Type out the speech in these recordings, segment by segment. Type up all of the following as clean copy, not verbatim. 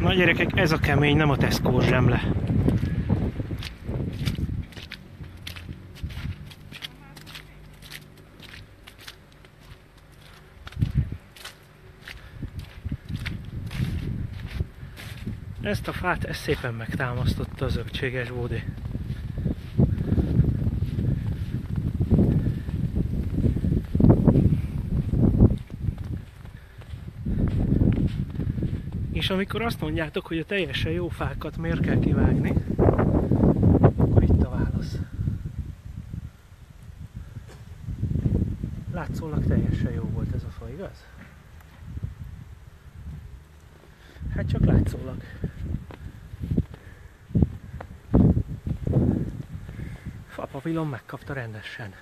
Na gyerekek, ez a kemény, nem a Tesco zsemle. Ezt a fát, ezt szépen megtámasztotta a zöldséges bódé. És amikor azt mondjátok, hogy a teljesen jó fákat miért kell kivágni, akkor itt a válasz. Látszólag teljesen jó volt ez a fa, igaz? Hát csak látszólag. Fapavilon megkapta rendesen.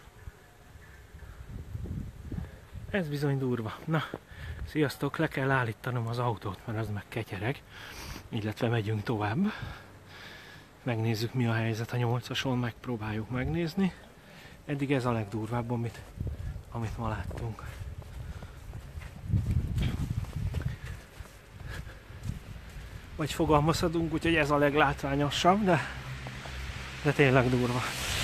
Ez bizony durva. Na, sziasztok, le kell állítanom az autót, mert az meg ketyereg. Illetve megyünk tovább. Megnézzük, mi a helyzet a 8-ason, megpróbáljuk megnézni. Eddig ez a legdurvább, amit ma láttunk. Vagy fogalmazhatunk, úgyhogy ez a leglátványosabb, de tényleg durva.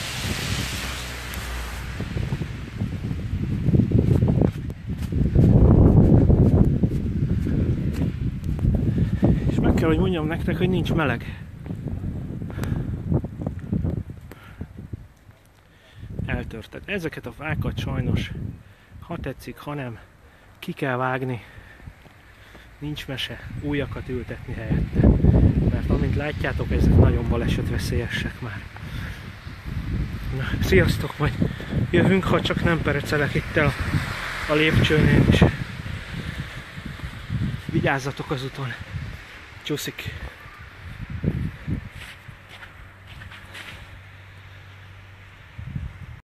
És meg kell, hogy mondjam nektek, hogy nincs meleg. Eltörted. Ezeket a fákat sajnos, ha tetszik, ha nem, ki kell vágni. Nincs mese, újakat ültetni helyette. Mert amint látjátok, ezek nagyon balesetveszélyesek már. Na, sziasztok, majd jövünk, ha csak nem perecelek itt el a lépcsőnél is. Vigyázzatok az úton. Csúszik!